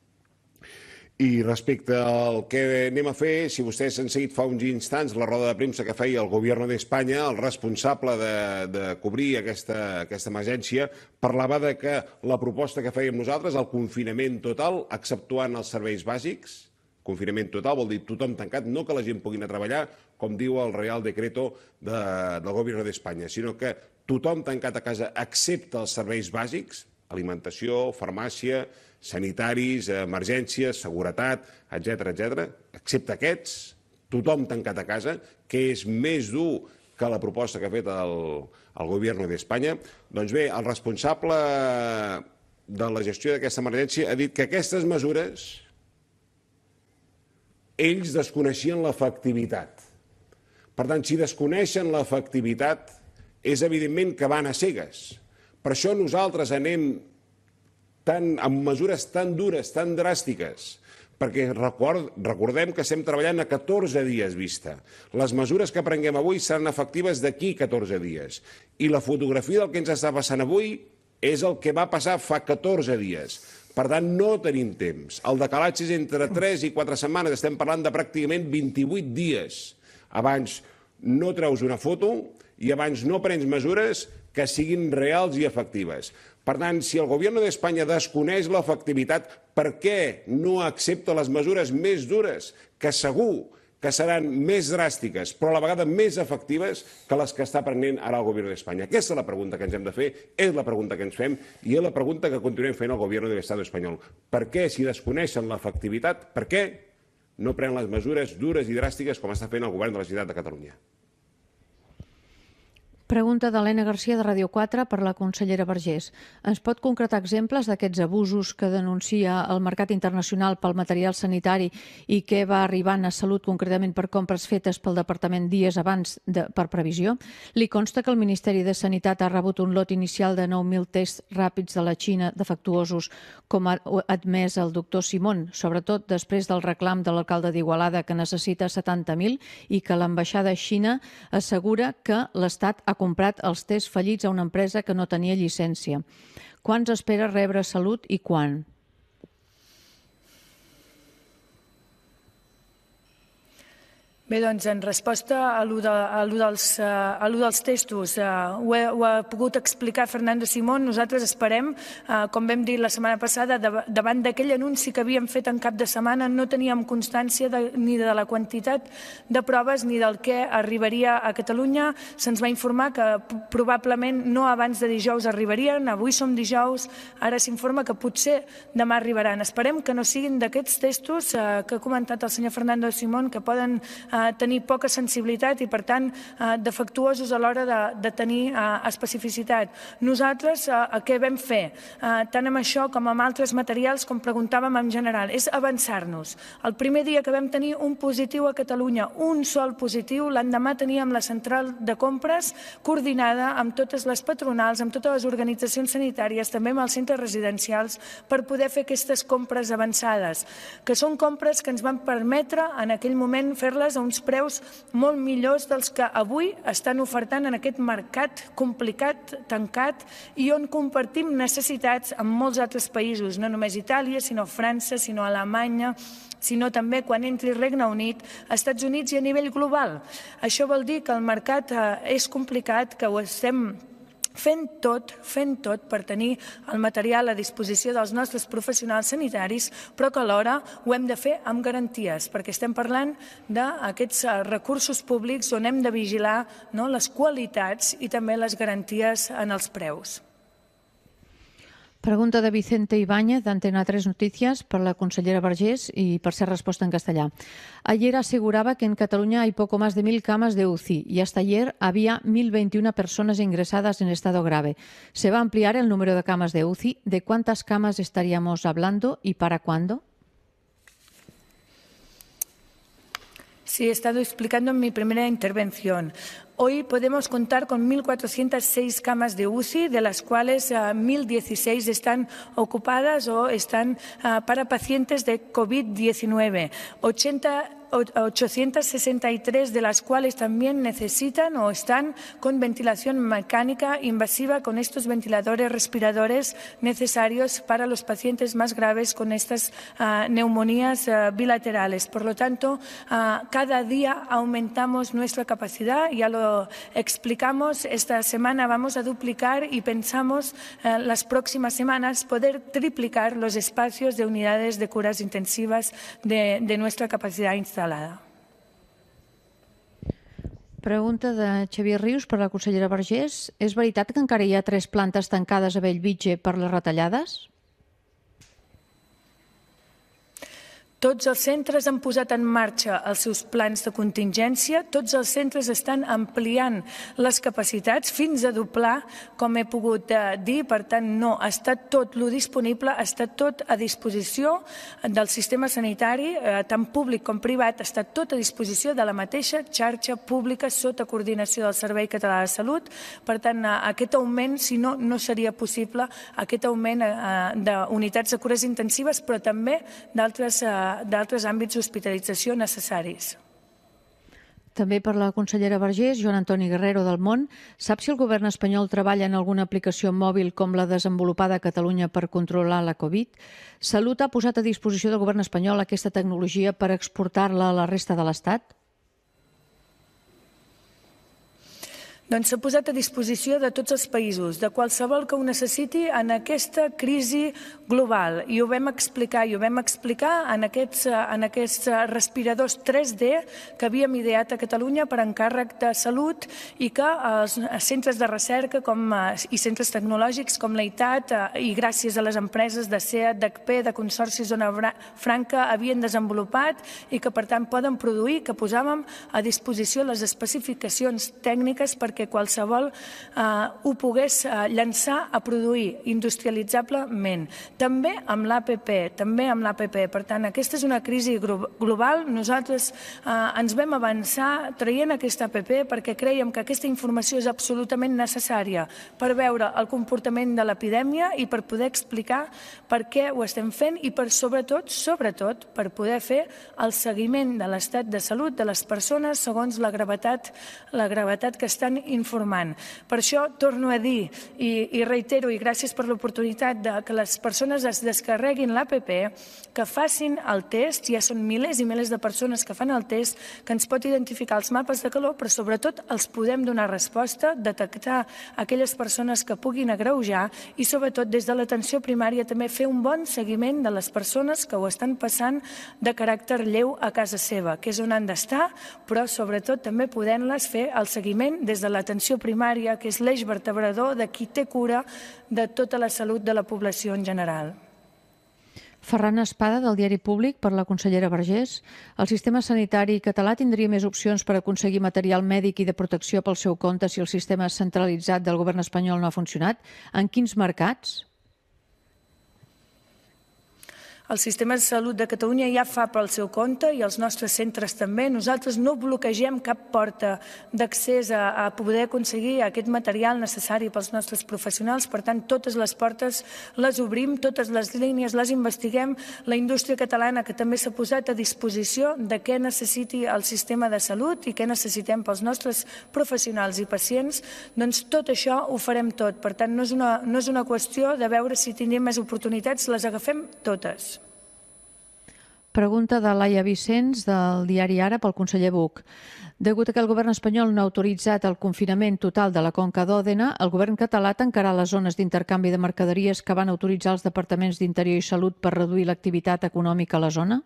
I respecte al que anem a fer, si vostès han seguit fa uns instants la roda de premsa que feia el Govern d'Espanya, el responsable de, de cobrir aquesta, aquesta emergència, parlava de que la proposta que fèiem nosaltres, el confinament total, exceptuant els serveis bàsics, confinament total vol dir tothom tancat, no que la gent pugui anar a treballar, com diu el Real Decreto de, del Govern d'Espanya, sinó que tothom tancat a casa excepte els serveis bàsics, alimentació, farmàcia, sanitaris, emergències, seguretat, etcètera, etcètera, excepte aquests, tothom tancat a casa, que és més dur que la proposta que ha fet el, el Govern d'Espanya. Doncs bé, el responsable de la gestió d'aquesta emergència ha dit que aquestes mesures ells desconeixien l'efectivitat. Per tant, si desconeixen l'efectivitat, és evidentment que van a cegues. Per això nosaltres anem tan, amb mesures tan dures, tan dràstiques, perquè record, recordem que estem treballant a catorze dies vista. Les mesures que prenguem avui seran efectives d'aquí catorze dies. I la fotografia del que ens està passant avui és el que va passar fa catorze dies. Per tant, no tenim temps. El decalatge és entre tres i quatre setmanes. Estem parlant de pràcticament vint-i-vuit dies. Abans no treus una foto i abans no prens mesures que siguin reals i efectives. Per tant, si el Govern d'Espanya desconeix l'efectivitat, per què no accepta les mesures més dures, que segur que seran més dràstiques, però a la vegada més efectives que les que està prenent ara el Govern d'Espanya? Aquesta és la pregunta que ens hem de fer, és la pregunta que ens fem i és la pregunta que continuem fent al Govern de l'Estat espanyol. Per què, si desconeixen l'efectivitat, per què no prenen les mesures dures i dràstiques com està fent el Govern de la Generalitat de Catalunya? Pregunta d'Helena García, de Ràdio quatre, per la consellera Vergés. Ens pot concretar exemples d'aquests abusos que denuncia el mercat internacional pel material sanitari i que va arribant a Salut concretament per compres fetes pel Departament dies abans de, per previsió? Li consta que el Ministeri de Sanitat ha rebut un lot inicial de nou mil tests ràpids de la Xina defectuosos, com ha admès el doctor Simón, sobretot després del reclam de l'alcalde d'Igualada que necessita setanta mil i que l'ambaixada xina assegura que l'Estat ha comprat els tests fallits a una empresa que no tenia llicència. Quants espera rebre Salut i quan? Bé, doncs, en resposta a allò de, a allò dels, a allò dels testos, eh, ho, he, ho ha pogut explicar Fernando Simón. Nosaltres esperem, eh, com vam dir la setmana passada, de, davant d'aquell anunci que havíem fet en cap de setmana, no teníem constància de, ni de la quantitat de proves ni del que arribaria a Catalunya. Se'ns va informar que probablement no abans de dijous arribarien, avui som dijous, ara s'informa que potser demà arribaran. Esperem que no siguin d'aquests testos eh, que ha comentat el senyor Fernando Simón, que poden eh, tenir poca sensibilitat i, per tant, defectuosos a l'hora de, de tenir especificitat. Nosaltres, què vam fer? Tant amb això com amb altres materials, com preguntàvem en general, és avançar-nos. El primer dia que vam tenir un positiu a Catalunya, un sol positiu, l'endemà teníem la central de compres coordinada amb totes les patronals, amb totes les organitzacions sanitàries, també amb els centres residencials, per poder fer aquestes compres avançades, que són compres que ens van permetre en aquell moment fer-les a uns preus molt millors dels que avui estan ofertant en aquest mercat complicat, tancat, i on compartim necessitats amb molts altres països, no només Itàlia, sinó França, sinó Alemanya, sinó també quan entri Regne Unit, Estats Units i a nivell global. Això vol dir que el mercat és complicat, que ho estem fent tot, fent tot per tenir el material a disposició dels nostres professionals sanitaris, però que alhora ho hem de fer amb garanties, perquè estem parlant d'aquests recursos públics on hem de vigilar les qualitats i també les garanties en els preus. Pregunta de Vicente Ibáñez, de Antena tres Noticias, para la consellera Vergés y para ser respuesta en castellano. Ayer aseguraba que en Cataluña hay poco más de mil camas de U C I y hasta ayer había mil veintiuna personas ingresadas en estado grave. ¿Se va a ampliar el número de camas de U C I? ¿De cuántas camas estaríamos hablando y para cuándo? Sí, he estado explicando en mi primera intervención. Hoy podemos contar con mil cuatrocientas seis camas de U C I, de las cuales uh, mil dieciséis están ocupadas o están uh, para pacientes de COVID diecinueve. ochocientas sesenta y tres de las cuales también necesitan o están con ventilación mecánica invasiva, con estos ventiladores respiradores necesarios para los pacientes más graves con estas uh, neumonías uh, bilaterales. Por lo tanto, uh, cada día aumentamos nuestra capacidad, ya lo explicamos, esta semana vamos a duplicar y pensamos uh, las próximas semanas poder triplicar los espacios de unidades de curas intensivas de, de nuestra capacidad instalada. Pregunta de Xavier Rius per a la consellera Vergés. És veritat que encara hi ha tres plantes tancades a Bellvitge per les retallades? Tots els centres han posat en marxa els seus plans de contingència, tots els centres estan ampliant les capacitats fins a doblar, com he pogut dir, per tant, no, està tot lo disponible, està tot a disposició del sistema sanitari, tant públic com privat, està tot a disposició de la mateixa xarxa pública sota coordinació del Servei Català de Salut. Per tant, aquest augment, si no, no seria possible, aquest augment d'unitats de cures intensives, però també d'altres d'altres àmbits d'hospitalització necessaris. També per la consellera Vergés, Joan Antoni Guerrero del Món. Sap si el govern espanyol treballa en alguna aplicació mòbil com la desenvolupada a Catalunya per controlar la Covid? Salut ha posat a disposició del govern espanyol aquesta tecnologia per exportar-la a la resta de l'Estat? Doncs s'ha posat a disposició de tots els països, de qualsevol que ho necessiti en aquesta crisi global. I ho vam explicar, i ho vam explicar en aquests, en aquests respiradors tres D que havíem ideat a Catalunya per encàrrec de Salut i que els centres de recerca com, i centres tecnològics com l'I T A T i gràcies a les empreses de SEAT, d'H P, de Consorci Zona Franca havien desenvolupat i que per tant poden produir, que posàvem a disposició les especificacions tècniques perquè que qualsevol eh, ho pogués eh, llançar a produir industrialitzablement. També amb l'A P P, també amb l'A P P. Per tant, aquesta és una crisi global. Nosaltres eh, ens vam avançar traient aquesta A P P perquè creiem que aquesta informació és absolutament necessària per veure el comportament de l'epidèmia i per poder explicar per què ho estem fent i per sobretot, sobretot, per poder fer el seguiment de l'estat de salut de les persones segons la gravetat, la gravetat que estan informant. Per això torno a dir i reitero, i gràcies per l'oportunitat que les persones es descarreguin l'A P P, que facin el test, ja són milers i milers de persones que fan el test, que ens pot identificar els mapes de calor, però sobretot els podem donar resposta, detectar aquelles persones que puguin agreujar i sobretot des de l'atenció primària també fer un bon seguiment de les persones que ho estan passant de caràcter lleu a casa seva, que és on han d'estar, però sobretot també podent-les fer el seguiment des de l'atenció primària, que és l'eix vertebrador de qui té cura de tota la salut de la població en general. Ferran Espada, del Diari Públic, per la consellera Vergés. El sistema sanitari català tindria més opcions per aconseguir material mèdic i de protecció pel seu compte si el sistema centralitzat del govern espanyol no ha funcionat? En quins mercats? El sistema de salut de Catalunya ja fa pel seu compte i els nostres centres també. Nosaltres no bloquegem cap porta d'accés a poder aconseguir aquest material necessari pels nostres professionals. Per tant, totes les portes les obrim, totes les línies les investiguem. La indústria catalana que també s'ha posat a disposició de què necessiti el sistema de salut i què necessitem pels nostres professionals i pacients, doncs tot això ho farem tot. Per tant, no és una, no és una qüestió de veure si tindríem més oportunitats, les agafem totes. Pregunta de Laia Vicenç, del diari Ara, pel conseller Buch. Degut a que el govern espanyol no ha autoritzat el confinament total de la Conca d'Òdena, el govern català tancarà les zones d'intercanvi de mercaderies que van autoritzar els departaments d'Interior i Salut per reduir l'activitat econòmica a la zona?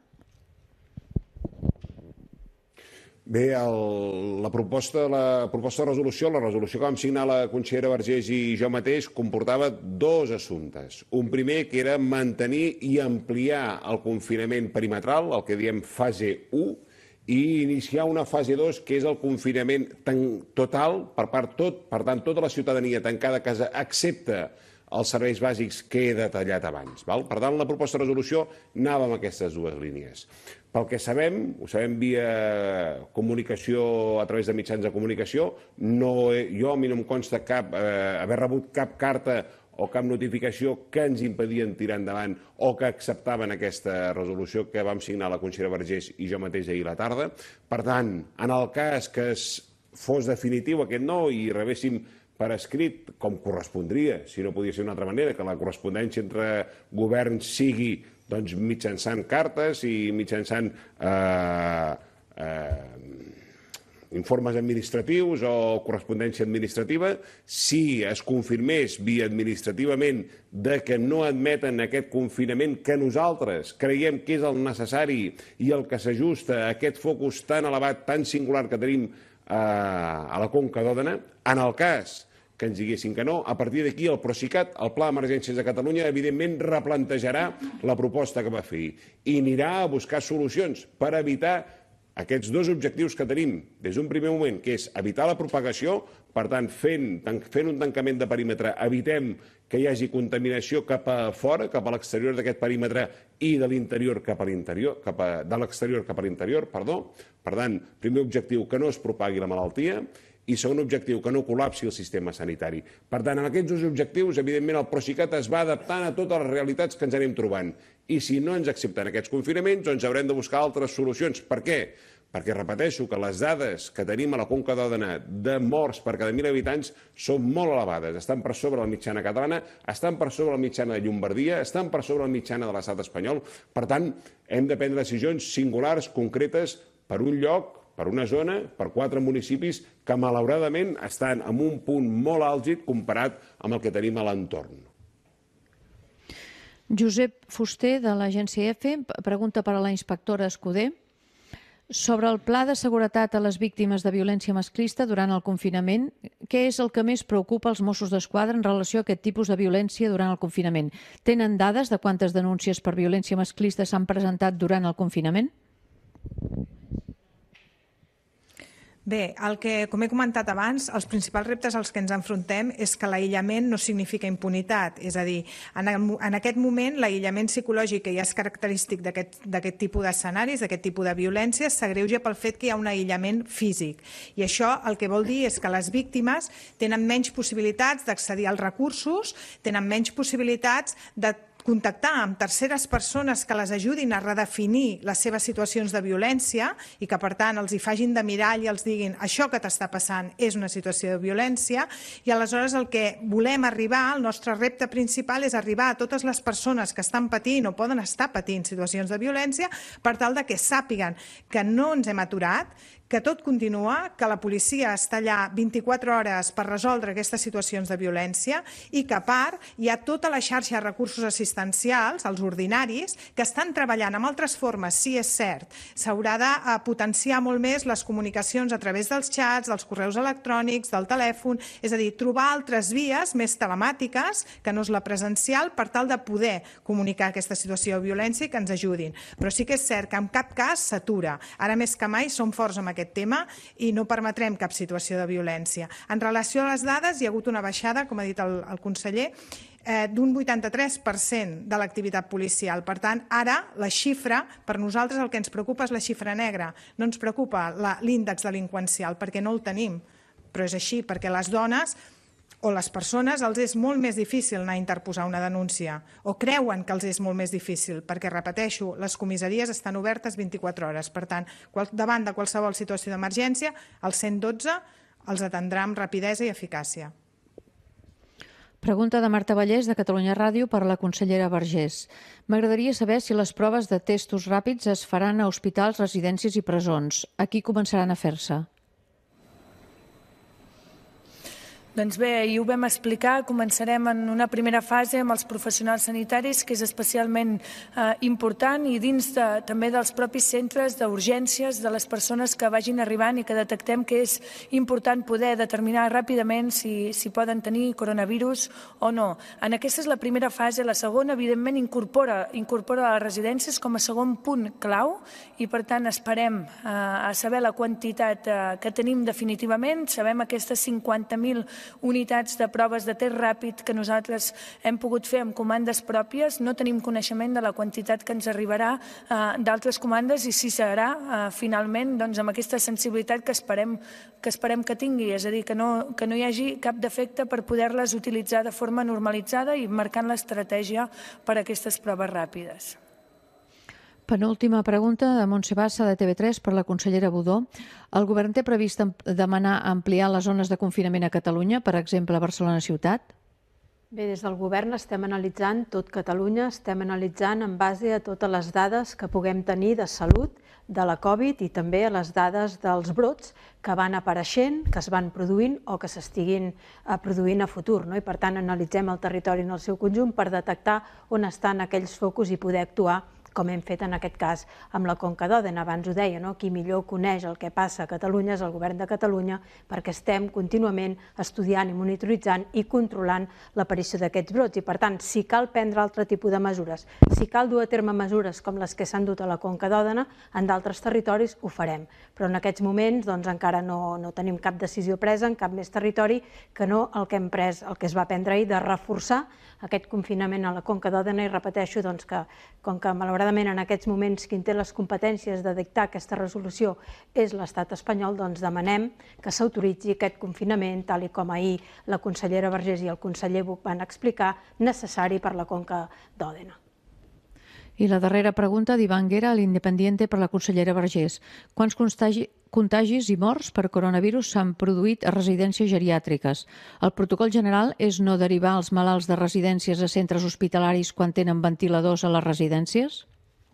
Bé, el, la, proposta, la proposta de resolució, la resolució que vam signar la consellera Vergés i jo mateix, comportava dos assumptes. Un primer, que era mantenir i ampliar el confinament perimetral, el que diem fase u, i iniciar una fase dos, que és el confinament total, per part tot, per tant, tota la ciutadania tancada a casa, excepte els serveis bàsics que he detallat abans. Val? Per tant, la proposta de resolució anava amb aquestes dues línies. Pel que sabem, ho sabem via comunicació a través de mitjans de comunicació, no he, jo a mi no em consta cap, eh, haver rebut cap carta o cap notificació que ens impedien tirar endavant o que acceptaven aquesta resolució que vam signar la consellera Vergés i jo mateix ahir a la tarda. Per tant, en el cas que es fos definitiu aquest no i rebéssim per escrit, com correspondria, si no podia ser d'una altra manera, que la correspondència entre governs sigui doncs, mitjançant cartes i mitjançant eh, eh, informes administratius o correspondència administrativa, si es confirmés via administrativament de que no admeten aquest confinament que nosaltres creiem que és el necessari i el que s'ajusta a aquest focus tan elevat, tan singular que tenim eh, a la Conca d'Òdena, en el cas que ens diguessin que no, a partir d'aquí el Procicat, el Pla d'Emergències de Catalunya, evidentment replantejarà la proposta que va fer i anirà a buscar solucions per evitar aquests dos objectius que tenim des d'un primer moment, que és evitar la propagació, per tant, fent, fent un tancament de perímetre, evitem que hi hagi contaminació cap a fora, cap a l'exterior d'aquest perímetre i de l'interior cap a l'interior, cap a, de l'exterior cap a l'interior, perdó. Per tant, primer objectiu, que no es propagui la malaltia, i segon objectiu, que no col·lapsi el sistema sanitari. Per tant, en aquests dos objectius, evidentment, el Procicat es va adaptant a totes les realitats que ens anem trobant. I si no ens accepten aquests confinaments, doncs haurem de buscar altres solucions. Per què? Perquè, repeteixo, que les dades que tenim a la Conca d'Òdena de morts per cada mil habitants són molt elevades. Estan per sobre la mitjana catalana, estan per sobre la mitjana de Llombardia, estan per sobre la mitjana de l'estat espanyol. Per tant, hem de prendre decisions singulars, concretes, per un lloc, per una zona, per quatre municipis que malauradament estan en un punt molt àlgid comparat amb el que tenim a l'entorn. Josep Fuster, de l'agència EFE, pregunta per a la inspectora Escudé. Sobre el pla de seguretat a les víctimes de violència masclista durant el confinament, què és el que més preocupa els Mossos d'Esquadra en relació a aquest tipus de violència durant el confinament? Tenen dades de quantes denúncies per violència masclista s'han presentat durant el confinament? Bé, el que, com he comentat abans, els principals reptes als que ens enfrontem és que l'aïllament no significa impunitat. És a dir, en, el, en aquest moment l'aïllament psicològic que ja és característic d'aquest tipus d'escenaris, d'aquest tipus de violència, s'agreuja pel fet que hi ha un aïllament físic. I això el que vol dir és que les víctimes tenen menys possibilitats d'accedir als recursos, tenen menys possibilitats de contactar amb terceres persones que les ajudin a redefinir les seves situacions de violència i que, per tant, els hi facin de mirall i els diguin això que t'està passant és una situació de violència, i aleshores el que volem arribar, el nostre repte principal és arribar a totes les persones que estan patint o poden estar patint situacions de violència per tal de que sàpiguen que no ens hem aturat, que tot continua, que la policia està allà vint-i-quatre hores per resoldre aquestes situacions de violència i que, a part, hi ha tota la xarxa de recursos assistencials, els ordinaris, que estan treballant amb altres formes, sí, és cert. S'haurà de potenciar molt més les comunicacions a través dels xats, dels correus electrònics, del telèfon, és a dir, trobar altres vies més telemàtiques, que no és la presencial, per tal de poder comunicar aquesta situació de violència i que ens ajudin. Però sí que és cert que en cap cas s'atura. Ara més que mai som forts amb aquest tema i no permetrem cap situació de violència. En relació a les dades, hi ha hagut una baixada, com ha dit el, el conseller, eh, d'un vuitanta-tres per cent de l'activitat policial. Per tant, ara la xifra, per nosaltres el que ens preocupa és la xifra negra, no ens preocupa l'índex delinqüencial, perquè no el tenim. Però és així, perquè les dones o les persones els és molt més difícil anar a interposar una denúncia, o creuen que els és molt més difícil, perquè, repeteixo, les comissaries estan obertes vint-i-quatre hores. Per tant, davant de qualsevol situació d'emergència, el cent dotze els atendrà amb rapidesa i eficàcia. Pregunta de Marta Vallès, de Catalunya Ràdio, per a la consellera Vergés. M'agradaria saber si les proves de testos ràpids es faran a hospitals, residències i presons. A qui començaran a fer-se? Doncs bé, ahir ho vam explicar, començarem en una primera fase amb els professionals sanitaris, que és especialment eh, important, i dins de, també dels propis centres d'urgències de les persones que vagin arribant i que detectem que és important poder determinar ràpidament si, si poden tenir coronavirus o no. En aquesta és la primera fase. La segona, evidentment, incorpora, incorpora les residències com a segon punt clau i, per tant, esperem eh, a saber la quantitat eh, que tenim definitivament. Sabem aquestes cinquanta mil unitats de proves de test ràpid que nosaltres hem pogut fer amb comandes pròpies. No tenim coneixement de la quantitat que ens arribarà eh, d'altres comandes i si serà eh, finalment doncs, amb aquesta sensibilitat que esperem, que esperem que tingui, és a dir, que no, que no hi hagi cap defecte per poder-les utilitzar de forma normalitzada i marcant l'estratègia per a aquestes proves ràpides. Penúltima pregunta de Montse Bassa, de T V tres, per la consellera Budó. El govern té previst demanar ampliar les zones de confinament a Catalunya, per exemple, a Barcelona ciutat? Bé, des del govern estem analitzant tot Catalunya, estem analitzant en base a totes les dades que puguem tenir de salut, de la Covid i també a les dades dels brots que van apareixent, que es van produint o que s'estiguin produint a futur. I per tant analitzem el territori en el seu conjunt per detectar on estan aquells focus i poder actuar, com hem fet en aquest cas amb la Conca d'Òdena. Abans ho deia, qui millor coneix el que passa a Catalunya és el govern de Catalunya, perquè estem contínuament estudiant i monitoritzant i controlant l'aparició d'aquests brots. I per tant, si cal prendre altre tipus de mesures, si cal dur a terme mesures com les que s'han dut a la Conca d'Òdena, en d'altres territoris ho farem. Però en aquests moments encara no tenim cap decisió presa en cap més territori que no el que hem pres, el que es va prendre ahir, de reforçar aquest confinament a la Conca d'Òdena. I repeteixo que, com que malauradament en aquests moments qui té les competències de dictar aquesta resolució és l'estat espanyol, doncs demanem que s'autoritzi aquest confinament, tal i com ahir la consellera Vergés i el conseller Buch van explicar, necessari per la Conca d'Òdena. I la darrera pregunta d'Ivan Guera, a l'Independiente, per la consellera Vergés. Quants contagis i morts per coronavirus s'han produït a residències geriàtriques? El protocol general és no derivar els malalts de residències a centres hospitalaris quan tenen ventiladors a les residències?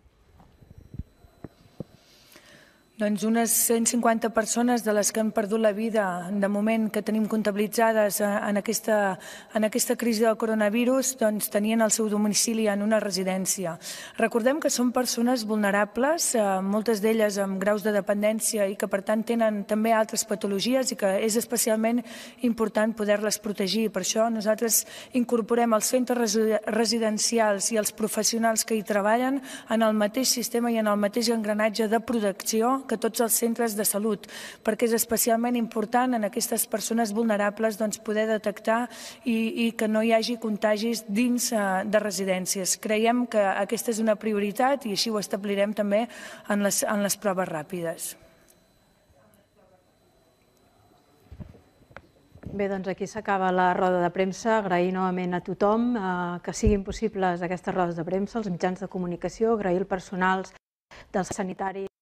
Doncs unes cent cinquanta persones de les que han perdut la vida de moment que tenim comptabilitzades en aquesta, en aquesta crisi del coronavirus doncs tenien el seu domicili en una residència. Recordem que són persones vulnerables, moltes d'elles amb graus de dependència i que per tant tenen també altres patologies i que és especialment important poder-les protegir. Per això nosaltres incorporem els centres residencials i els professionals que hi treballen en el mateix sistema i en el mateix engranatge de protecció que tots els centres de salut, perquè és especialment important en aquestes persones vulnerables doncs, poder detectar i, i que no hi hagi contagis dins uh, de residències. Creiem que aquesta és una prioritat i així ho establirem també en les, en les proves ràpides. Bé, doncs aquí s'acaba la roda de premsa. Agrair novament a tothom que siguin possibles aquestes rodes de premsa, els mitjans de comunicació, agrair el personal dels sanitaris